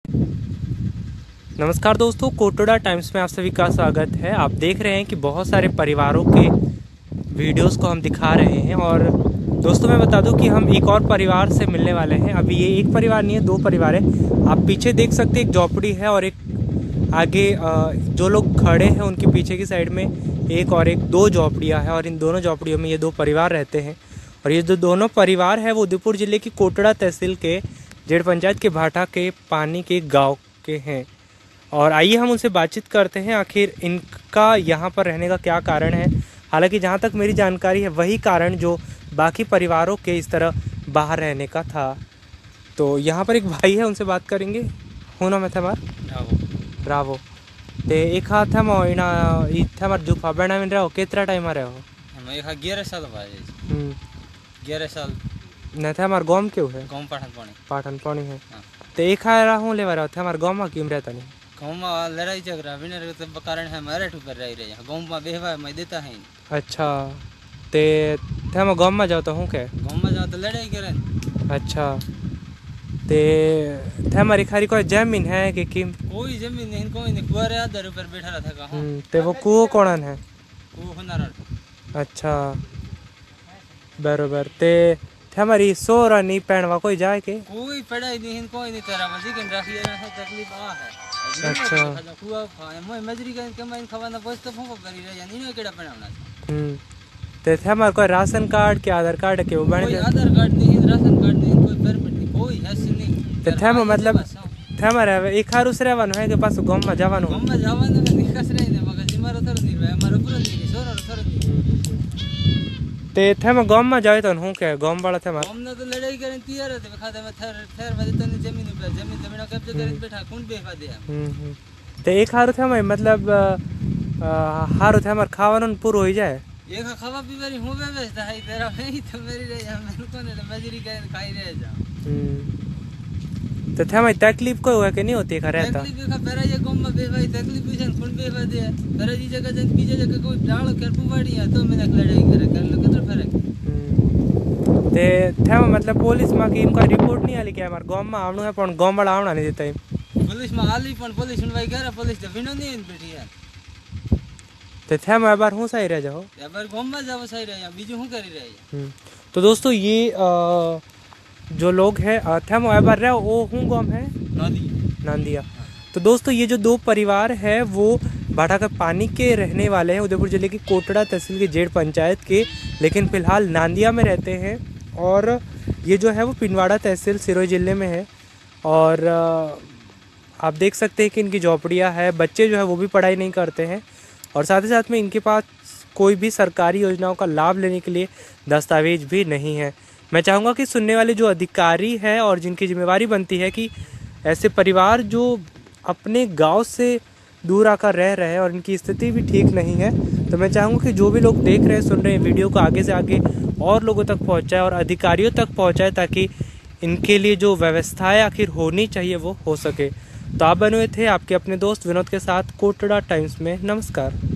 नमस्कार दोस्तों, कोटड़ा टाइम्स में आप सभी का स्वागत है। आप देख रहे हैं कि बहुत सारे परिवारों के वीडियोस को हम दिखा रहे हैं। और दोस्तों मैं बता दूं कि हम एक और परिवार से मिलने वाले हैं। अभी ये एक परिवार नहीं है, दो परिवार है। आप पीछे देख सकते हैं, एक झोपड़ी है और एक आगे जो लोग खड़े हैं उनके पीछे की साइड में एक दो झोपड़ियाँ हैं। और इन दोनों झोपड़ियों में ये दो परिवार रहते हैं। और ये जो दोनों परिवार है वो उदयपुर जिले की कोटड़ा तहसील के जेड़ पंचायत के भाटा के पानी के गाँव के हैं। और आइए हम उनसे बातचीत करते हैं, आखिर इनका यहाँ पर रहने का क्या कारण है। हालांकि जहाँ तक मेरी जानकारी है वही कारण जो बाकी परिवारों के इस तरह बाहर रहने का था। तो यहाँ पर एक भाई है, उनसे बात करेंगे। हूँ ना मैं था ब्रावो ते एक हाथ है मो इना इत्थे मार जुफा बना में रहो कितना टाइम आ रहे हो? मैं 11 साल भाई 11 साल न थे हमार गाँव क्यों है? गाँव पाठन पानी है। तो एक हारा हूँ ले रहा थे हमारे गाँव में क्यों रहता नहीं? गाँव में लड़ाई झगड़ा विनर के कारण है हमारे ठुकर रही रहे गाँव में बेहवा मैं देता है। अच्छा, ते थे हम गाँव में जाओ तो हूँ क्या? गाँव में जाओ तो लड़ाई करें। अच्छा, ते थे हमारी खारी कोई जमीन है कि कोई जमीन नहीं, कोई नहीं, कुआरे आधार ऊपर बैठा रहा था कहाँ। ते वो कुओं कौन है? वो होना। अच्छा बरोबर। ते हमारी सोरा नहीं पहनवा कोई जाए के? कोई पढ़ाई नहीं, कोई नहीं तेरा मजी के राखी है तकलीफ आ है। अच्छा कुआ मैं मजरी का कमाई खवाना बस तो फोको करी रहे यानी नहीं केड़ा पढ़ावना। ते हमारा कोई राशन कार्ड के आधार कार्ड के वो बने? कोई आधार कार्ड नहीं, राशन कार्ड नहीं, कोई परमिट नहीं, कोई हैसियत नहीं। ते थे मतलब थे हमारे एक हारुस रहवानो है के पास गांव में जावानो? गांव में जावानो नहीं, कस रही ने मगर जिमारो थर नहीं रहे हमारो पूरा नहीं सोरा थर नहीं। ते थे हम गांव में जाए तो हूं के गांव वाला थे गांव में तो लड़ाई करें तैयार है ते खाते में थर बजे तो जमीन पे जमीन कब्जा करके बैठा कौन बेफा दिया। ते एक हारु थे मतलब हारु थे हमार खावानो पूरा हो जाए। एक खावा पीवारी हो व्यवस्था है तेरा नहीं तो मेरी रह जा मैं को ने मजरी कर खाई रह जा। तो थे हमारी तकलीफ कोई हुआ कि नहीं होती है रहता? तकलीफ का पेरा ये गांव में बेफाई तकलीफ भी कौन बेफा दे पेरा जी जगह जन बीजे जगह कोई डाल कर पुवाड़ी है तो मैंने लड़ाई कर लो कितना फर्क। ते थे मतलब पुलिस में की इनका रिपोर्ट नहीं आली के हमार गांव में आवणो है पण गांव वाला आवणा नहीं देता है। पुलिस में आली पण पुलिस सुनवाई करे पुलिस तो बिनो नहीं बैठी है। ते थे हम बार हूं सही रह जाओ बार गांव में जाओ सही रह बीजू हूं करी रही। तो दोस्तों ये जो लोग हैं थे हम बार रहे वो हूं गांव है नांदिया। तो दोस्तों ये जो दो परिवार है वो भाटा का पानी के रहने वाले हैं, उदयपुर जिले की कोटड़ा तहसील के जेड़ पंचायत के, लेकिन फिलहाल नांदिया में रहते हैं। और ये जो है वो पिंडवाड़ा तहसील सिरोही जिले में है। और आप देख सकते हैं कि इनकी झोपड़ियाँ है, बच्चे जो है वो भी पढ़ाई नहीं करते हैं। और साथ ही साथ में इनके पास कोई भी सरकारी योजनाओं का लाभ लेने के लिए दस्तावेज भी नहीं है। मैं चाहूँगा कि सुनने वाले जो अधिकारी है और जिनकी जिम्मेवारी बनती है कि ऐसे परिवार जो अपने गांव से दूर आकर रह रहे हैं और इनकी स्थिति भी ठीक नहीं है, तो मैं चाहूँगा कि जो भी लोग देख रहे हैं सुन रहे हैं वीडियो को आगे से आगे और लोगों तक पहुँचाए और अधिकारियों तक पहुँचाए, ताकि इनके लिए जो व्यवस्थाएँ आखिर होनी चाहिए वो हो सके। तो आप बने हुए थे आपके अपने दोस्त विनोद के साथ कोटड़ा टाइम्स में। नमस्कार।